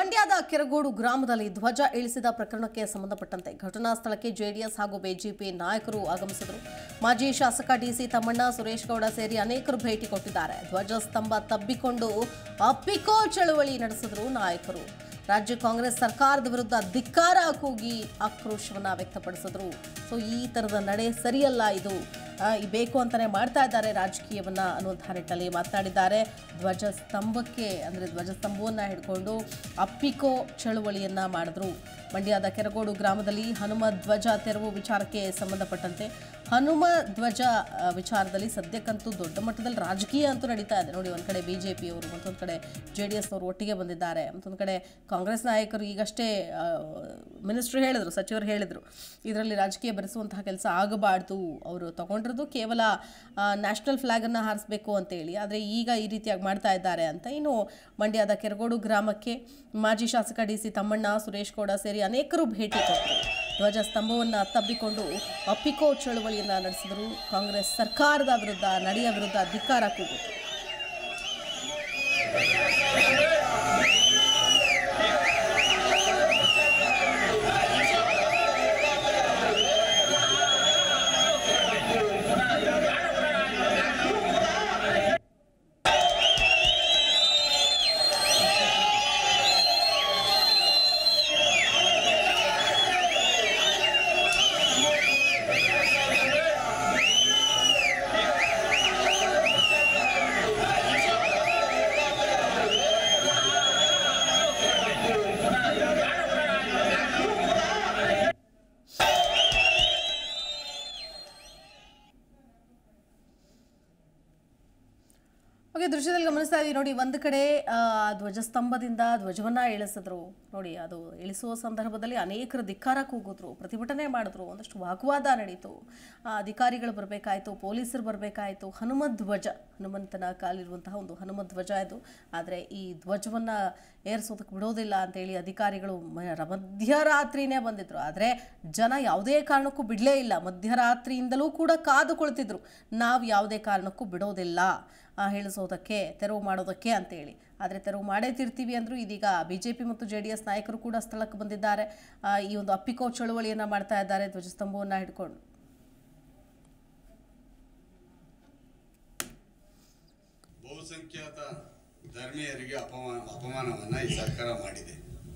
ಮಂಡ್ಯದ ಕೆರಗೋಡು ಗ್ರಾಮದಲ್ಲಿ ಧ್ವಜ ಇಳಿಸಿದ ಪ್ರಕರಣಕ್ಕೆ ಸಂಬಂಧಪಟ್ಟಂತೆ ಘಟನಾ ಸ್ಥಳಕ್ಕೆ ಜೆಡಿಎಸ್ ಹಾಗೂ ಬಿಜೆಪಿ ನಾಯಕರು ಆಗಮಿಸಿದರು. ಮಾಜಿ ಶಾಸಕ ಡಿಸಿ ತಮ್ಮಣ್ಣ, ಸುರೇಶ್ ಗೌಡ ಸೇರಿ ಅನೇಕರು ಭೇಟಿ ಕೊಟ್ಟಿದ್ದಾರೆ. ಧ್ವಜ ಸ್ತಂಭ ತಬ್ಬಿಕೊಂಡು ಅಪ್ಪಿಕೋ ಚಳವಳಿ ನಡೆಸಿದರು ನಾಯಕರು. ರಾಜ್ಯ ಕಾಂಗ್ರೆಸ್ ಸರ್ಕಾರದ ವಿರುದ್ಧ ಧಿಕ್ಕಾರ ಕೂಗಿ ಆಕ್ರೋಶವನ್ನ ವ್ಯಕ್ತಪಡಿಸಿದರು. ಸೊ ಈ ತರದ ನಡೆ ಸರಿಯಲ್ಲ, ಇದು ಬೇಕು ಅಂತಾನೆ ಮಾಡ್ತಾ ಇದ್ದಾರೆ ರಾಜಕೀಯವನ್ನ ಅನ್ನುವಂಥ ನಿಟ್ಟಲ್ಲಿ ಮಾತನಾಡಿದ್ದಾರೆ. ಧ್ವಜಸ್ತಂಭವನ್ನ ಹಿಡ್ಕೊಂಡು ಅಪ್ಪಿಕೋ ಚಳವಳಿಯನ್ನ ಮಾಡಿದ್ರು. ಮಂಡ್ಯದ ಕೆರಗೋಡು ಗ್ರಾಮದಲ್ಲಿ ಹನುಮ ಧ್ವಜ ತೆರವು ವಿಚಾರಕ್ಕೆ ಸಂಬಂಧಪಟ್ಟಂತೆ ಹನುಮ ಧ್ವಜ ವಿಚಾರದಲ್ಲಿ ಸದ್ಯಕ್ಕಂತೂ ದೊಡ್ಡ ಮಟ್ಟದಲ್ಲಿ ರಾಜಕೀಯ ಅಂತೂ ನಡೀತಾ ಇದೆ. ನೋಡಿ, ಒಂದು ಕಡೆ ಬಿಜೆಪಿಯವರು, ಮತ್ತೊಂದು ಕಡೆ JDSನವರು ಒಟ್ಟಿಗೆ ಬಂದಿದ್ದಾರೆ. ಮತ್ತೊಂದು ಕಡೆ ಕಾಂಗ್ರೆಸ್ ನಾಯಕರು ಈಗಷ್ಟೇ ಮಿನಿಸ್ಟ್ರು ಹೇಳಿದ್ರು, ಸಚಿವರು ಹೇಳಿದರು, ಇದರಲ್ಲಿ ರಾಜಕೀಯ ಬೆರೆಸುವಂತಹ ಕೆಲಸ ಆಗಬಾರ್ದು, ಅವರು ತಗೊಂಡಿರೋದು ಕೇವಲ ನ್ಯಾಷನಲ್ ಫ್ಲಾಗನ್ನು ಹಾರಿಸಬೇಕು ಅಂತೇಳಿ, ಆದರೆ ಈಗ ಈ ರೀತಿಯಾಗಿ ಮಾಡ್ತಾ ಇದ್ದಾರೆ ಅಂತ. ಇನ್ನು ಮಂಡ್ಯದ ಕೆರಗೋಡು ಗ್ರಾಮಕ್ಕೆ ಮಾಜಿ ಶಾಸಕ ಡಿಸಿ ತಮ್ಮಣ್ಣ, ಸುರೇಶ್ ಗೌಡ ಸೇರಿ ಅನೇಕರು ಭೇಟಿ ಕೊಟ್ಟರು. ಧ್ವಜ ಸ್ತಂಭವನ್ನು ತಬ್ಬಿಕೊಂಡು ಅಪ್ಪಿಕೋ ಚಳವಳಿಯನ್ನು ನಡೆಸಿದರು. ಕಾಂಗ್ರೆಸ್ ಸರ್ಕಾರದ ವಿರುದ್ಧ, ನಡೆಯ ವಿರುದ್ಧ ಧಿಕ್ಕಾರ ಕೂಗಿತು. ದೃಶ್ಯದಲ್ಲಿ ಗಮನಿಸ್ತಾ ಇದ್ದೀವಿ ನೋಡಿ, ಒಂದು ಕಡೆ ಧ್ವಜಸ್ತಂಭದಿಂದ ಧ್ವಜವನ್ನ ಇಳಿಸಿದ್ರು. ನೋಡಿ, ಅದು ಇಳಿಸುವ ಸಂದರ್ಭದಲ್ಲಿ ಅನೇಕರು ಧಿಕ್ಕಾರ ಕೂಗಿದ್ರು, ಪ್ರತಿಭಟನೆ ಮಾಡಿದ್ರು, ಒಂದಷ್ಟು ವಾಗ್ವಾದ ನಡೀತು. ಅಧಿಕಾರಿಗಳು ಬರಬೇಕಾಯಿತು, ಪೊಲೀಸರು ಬರಬೇಕಾಯಿತು. ಹನುಮಂತನ ಕಾಲಿರುವಂತಹ ಒಂದು ಹನುಮ ಧ್ವಜ ಇದು. ಆದರೆ ಈ ಧ್ವಜವನ್ನ ಏರಿಸೋದಕ್ಕೆ ಬಿಡೋದಿಲ್ಲ ಅಂತೇಳಿ ಅಧಿಕಾರಿಗಳು ಮಧ್ಯರಾತ್ರಿನೇ ಬಂದಿದ್ರು. ಆದರೆ ಜನ ಯಾವುದೇ ಕಾರಣಕ್ಕೂ ಬಿಡಲೇ ಇಲ್ಲ. ಮಧ್ಯರಾತ್ರಿಯಿಂದಲೂ ಕೂಡ ಕಾದು ಕುಳಿತಿದ್ರು, ನಾವು ಯಾವುದೇ ಕಾರಣಕ್ಕೂ ಬಿಡೋದಿಲ್ಲ ಹೇಳಿಸೋದಕ್ಕೆ, ತೆರವು ಮಾಡೋದಕ್ಕೆ ಅಂತೇಳಿ. ಆದರೆ ತೆರವು ಮಾಡೇ ತಿರ್ತೀವಿ ಅಂದರು. ಇದೀಗ ಬಿಜೆಪಿ ಮತ್ತು JDS ನಾಯಕರು ಕೂಡ ಸ್ಥಳಕ್ಕೆ ಬಂದಿದ್ದಾರೆ. ಈ ಒಂದು ಅಪ್ಪಿಕೋ ಚಳವಳಿಯನ್ನು ಮಾಡ್ತಾ ಇದ್ದಾರೆ ಧ್ವಜಸ್ತಂಭವನ್ನು ಹಿಡ್ಕೊಂಡು. ಬಹುಸಂಖ್ಯಾತ ಧರ್ಮೀಯರಿಗೆ ಅಪಮಾನವನ್ನ ಈ ಸರ್ಕಾರ ಮಾಡಿದೆ.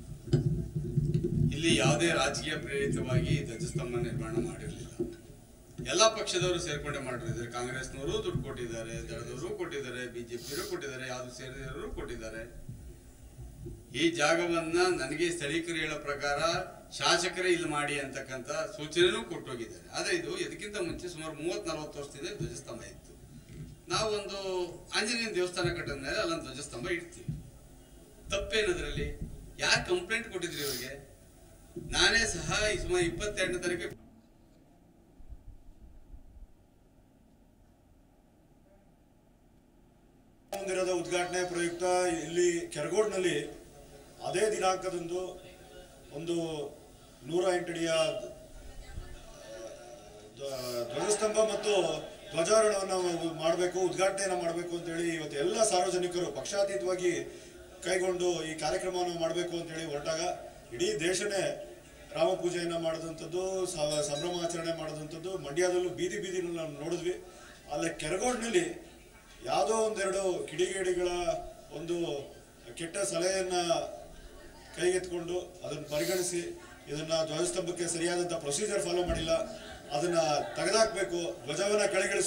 ಇಲ್ಲಿ ಯಾವುದೇ ರಾಜಕೀಯ ಪ್ರೇರಿತವಾಗಿ ಧ್ವಜಸ್ತಂಭ ನಿರ್ಮಾಣ ಮಾಡಿರಲಿಲ್ಲ. ಎಲ್ಲ ಪಕ್ಷದವರು ಸೇರ್ಕೊಂಡೆ ಮಾಡಿದ್ದಾರೆ. ಕಾಂಗ್ರೆಸ್ನವರು ದುಡ್ಡು ಕೊಟ್ಟಿದ್ದಾರೆ, ದಳದವರು ಕೊಟ್ಟಿದ್ದಾರೆ, ಬಿಜೆಪಿಯವರು ಕೊಟ್ಟಿದ್ದಾರೆ, ಯಾವ್ದು ಸೇರಿದವರು ಕೊಟ್ಟಿದ್ದಾರೆ. ಈ ಜಾಗವನ್ನ ನನಗೆ ಸ್ಥಳೀಕರು ಹೇಳೋ ಪ್ರಕಾರ ಶಾಸಕರೇ ಇಲ್ಲಿ ಮಾಡಿ ಅಂತಕ್ಕಂಥ ಸೂಚನೆನೂ ಕೊಟ್ಟೋಗಿದ್ದಾರೆ. ಆದ್ರೆ ಇದು ಇದಕ್ಕಿಂತ ಮುಂಚೆ ಸುಮಾರು 30-40 ವರ್ಷದಿಂದ ಧ್ವಜಸ್ತಂಭ ಇತ್ತು. ನಾವೊಂದು ಆಂಜನೇಯ ದೇವಸ್ಥಾನ ಕಟ್ಟಿದ ಮೇಲೆ ಅಲ್ಲೊಂದು ಧ್ವಜಸ್ತಂಭ ಇಡ್ತೀವಿ. ತಪ್ಪೇನದ್ರಲ್ಲಿ? ಯಾರು ಕಂಪ್ಲೇಂಟ್ ಕೊಟ್ಟಿದ್ರಿ ಇವ್ರಿಗೆ? ನಾನೇ ಸಹ ಸುಮಾರು 22ನೇ ತಾರೀಕು ಮಂದಿರದ ಉದ್ಘಾಟನೆ ಪ್ರಯುಕ್ತ ಇಲ್ಲಿ ಕೆರಗೋಡಿನಲ್ಲಿ ಅದೇ ದಿನಾಂಕದಂದು ಒಂದು 108 ಅಡಿಯ ಧ್ವಜಸ್ತಂಭ ಮತ್ತು ಧ್ವಜಾರೋಹಣವನ್ನು ಮಾಡಬೇಕು, ಉದ್ಘಾಟನೆಯನ್ನು ಮಾಡಬೇಕು ಅಂತೇಳಿ ಇವತ್ತು ಎಲ್ಲ ಸಾರ್ವಜನಿಕರು ಪಕ್ಷಾತೀತವಾಗಿ ಕೈಗೊಂಡು ಈ ಕಾರ್ಯಕ್ರಮವನ್ನು ಮಾಡಬೇಕು ಅಂತೇಳಿ ಹೊರಟಾಗ ಇಡೀ ದೇಶನೇ ರಾಮ ಪೂಜೆಯನ್ನು ಮಾಡಿದಂಥದ್ದು, ಸಂಭ್ರಮಾಚರಣೆ ಮಾಡಿದಂಥದ್ದು ಮಂಡ್ಯದಲ್ಲೂ ಬೀದಿ ಬೀದಿನಲ್ಲಿ ನಾವು ನೋಡಿದ್ವಿ. ಅಲ್ಲೇ ಕೆರಗೋಡಿನಲ್ಲಿ ಯಾವುದೋ ಒಂದೆರಡು ಕಿಡಿಗೇಡಿಗಳ ಒಂದು ಕೆಟ್ಟ ಸಲಹೆಯನ್ನ ಕೈಗೆತ್ಕೊಂಡು ಅದನ್ನು ಪರಿಗಣಿಸಿ ಇದನ್ನ ಧ್ವಜಸ್ತಂಭಕ್ಕೆ ಸರಿಯಾದಂಥ ಪ್ರೊಸೀಜರ್ ಫಾಲೋ ಮಾಡಿಲ್ಲ, ಅದನ್ನ ತೆಗೆದಾಕಬೇಕು, ಧ್ವಜವನ್ನ ಕೆಳಗಿಳಿಸ.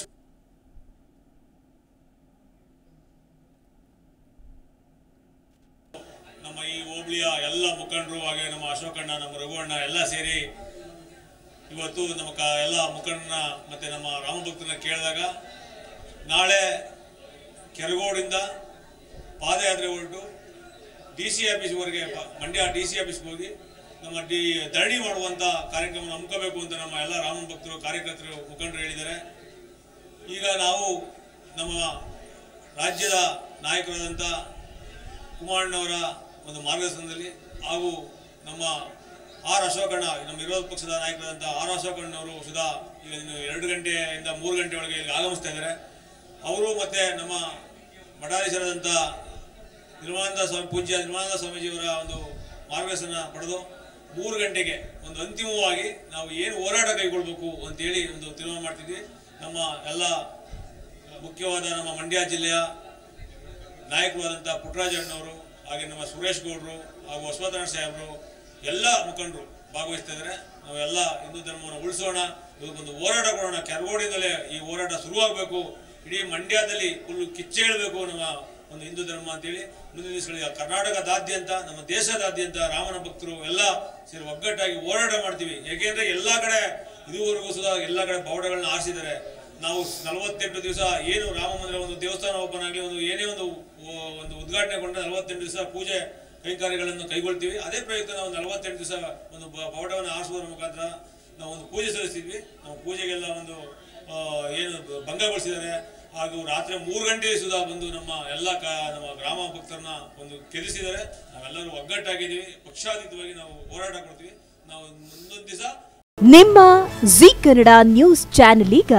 ನಮ್ಮ ಈ ಹೋಬಳಿಯ ಎಲ್ಲ ಮುಖಂಡರು, ಹಾಗೆ ನಮ್ಮ ಅಶೋಕಣ್ಣ, ನಮ್ಮ ರಘುವಣ್ಣ ಎಲ್ಲ ಸೇರಿ ಇವತ್ತು ನಮ್ಮ ಎಲ್ಲ ಮುಖಂಡನ ಮತ್ತೆ ನಮ್ಮ ರಾಮಭಕ್ತನ ಕೇಳಿದಾಗ ನಾಳೆ ಕೆರಗೋಡಿಂದ ಪಾದಯಾತ್ರೆ ಹೊರಟು DC ಆಫೀಸ್ವರೆಗೆ, ಮಂಡ್ಯ DC ಆಫೀಸ್ಗೆ ಹೋಗಿ ನಮ್ಮ ಧರಣಿ ಮಾಡುವಂಥ ಕಾರ್ಯಕ್ರಮ ಹಮ್ಮಿಕೋಬೇಕು ಅಂತ ನಮ್ಮ ಎಲ್ಲ ರಾಮ ಭಕ್ತರು, ಕಾರ್ಯಕರ್ತರು, ಮುಖಂಡರು ಹೇಳಿದ್ದಾರೆ. ಈಗ ನಾವು ನಮ್ಮ ರಾಜ್ಯದ ನಾಯಕರಾದಂಥ ಕುಮಾರಣ್ಣವರ ಒಂದು ಮಾರ್ಗದರ್ಶನದಲ್ಲಿ ಹಾಗೂ ನಮ್ಮ ಅಶೋಕಣ್ಣ, ನಮ್ಮ ವಿರೋಧ ಪಕ್ಷದ ನಾಯಕರಾದಂಥ ಅಶೋಕಣ್ಣವರು ಸುಧಾ ಈಗ 2 ಗಂಟೆಯಿಂದ 3 ಗಂಟೆ ಒಳಗೆ ಇಲ್ಲಿ ಆಗಮಿಸ್ತಾ ಇದ್ದಾರೆ. ಅವರು ಮತ್ತು ನಮ್ಮ ಮಠಾಧೀಶರಾದಂಥ ಪೂಜ್ಯ ನಿರ್ಮಲಾನಂದ ಸ್ವಾಮೀಜಿಯವರ ಒಂದು ಮಾರ್ಗದರ್ಶನ ಪಡೆದು 3 ಗಂಟೆಗೆ ಒಂದು ಅಂತಿಮವಾಗಿ ನಾವು ಏನು ಹೋರಾಟ ಕೈಗೊಳ್ಳಬೇಕು ಅಂತೇಳಿ ಒಂದು ತೀರ್ಮಾನ ಮಾಡ್ತಿದ್ವಿ. ನಮ್ಮ ಎಲ್ಲ ಮುಖ್ಯವಾದ ನಮ್ಮ ಮಂಡ್ಯ ಜಿಲ್ಲೆಯ ನಾಯಕರಾದಂಥ ಪುಟ್ಟರಾಜಣ್ಣವರು, ಹಾಗೆ ನಮ್ಮ ಸುರೇಶ್ ಗೌಡರು ಹಾಗೂ ಹೊಸಬನಾರಾಯಣ ಸಾಹೇಬರು, ಎಲ್ಲ ಮುಖಂಡರು ಭಾಗವಹಿಸ್ತಾ ಇದ್ದಾರೆ. ನಾವೆಲ್ಲ ಹಿಂದೂ ಧರ್ಮವನ್ನು ಉಳಿಸೋಣ, ಇವತ್ತೊಂದು ಹೋರಾಟ ಕೊಡೋಣ. ಕೆರಗೋಡಿಯಿಂದಲೇ ಈ ಹೋರಾಟ ಶುರುವಾಗಬೇಕು, ಇಡೀ ಮಂಡ್ಯದಲ್ಲಿ ಫುಲ್ ಕಿಚ್ಚೇಳಬೇಕು ನಮ್ಮ ಒಂದು ಹಿಂದೂ ಧರ್ಮ ಅಂತೇಳಿ. ಮುಂದಿನ ದಿವಸಗಳಿಗೆ ಕರ್ನಾಟಕದಾದ್ಯಂತ, ನಮ್ಮ ದೇಶದಾದ್ಯಂತ ರಾಮನ ಭಕ್ತರು ಎಲ್ಲ ಸೇರಿ ಒಗ್ಗಟ್ಟಾಗಿ ಹೋರಾಟ ಮಾಡ್ತೀವಿ. ಯಾಕೆಂದ್ರೆ ಎಲ್ಲ ಕಡೆ ಇದುವರೆಗೂ ಸುಧಾ ಎಲ್ಲ ಕಡೆ ಬಾವುಟಗಳನ್ನ ಹಾರಿಸಿದ್ದಾರೆ. ನಾವು 48 ದಿವಸ ಏನು ರಾಮ ಮಂದಿರ ಒಂದು ದೇವಸ್ಥಾನ ಓಪನ್ ಆಗಲಿ, ಒಂದು ಏನೇ ಒಂದು ಉದ್ಘಾಟನೆಗೊಂಡ್ರೆ 48 ದಿವಸ ಪೂಜೆ ಕೈಂಕಾರ್ಯಗಳನ್ನು ಕೈಗೊಳ್ತೀವಿ. ಅದೇ ಪ್ರಯುಕ್ತ ನಾವು 48 ದಿವಸ ಒಂದು ಬಾವುಟವನ್ನು ಹಾರಿಸುವುದರ ಮುಖಾಂತರ ನಾವು ಒಂದು ಪೂಜೆ ಸಲ್ಲಿಸ್ತಿದ್ವಿ. ನಾವು ಪೂಜೆಗೆಲ್ಲ ಒಂದು ಏನು ಭಂಗಗೊಳಿಸಿದ್ದಾರೆ. ಹಾಗೂ ರಾತ್ರಿ 3 ಗಂಟೆಗೆ ಸುಧಾ ಬಂದು ನಮ್ಮ ಎಲ್ಲ ನಮ್ಮ ಗ್ರಾಮ ಭಕ್ತರನ್ನ ಒಂದು ಕೆದಿಸಿದ್ದಾರೆ. ನಾವೆಲ್ಲರೂ ಒಗ್ಗಟ್ಟಾಗಿದ್ದೀವಿ, ಪಕ್ಷಾತೀತವಾಗಿ ನಾವು ಹೋರಾಟ ಕೊಡ್ತೀವಿ. ನಾವು ಮುಂದೊಂದು ದಿವಸ ನಿಮ್ಮ ಜಿ ಕನ್ನಡ ನ್ಯೂಸ್ ಚಾನೆಲ್ ಈಗ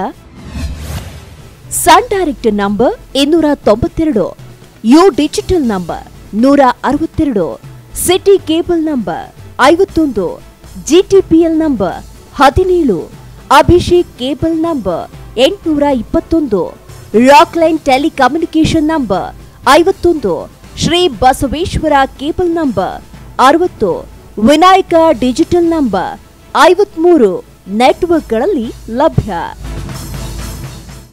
Sun Direct number 292, U digital number 162, city cable number 51, GTPL number 17, Abhishek cable number 821, Rockline telecommunication number 51, Shri Basaveshwara cable number 60, Vinayaka digital number 53 ನೆಟ್ವರ್ಕ್ಗಳಲ್ಲಿ ಲಭ್ಯ.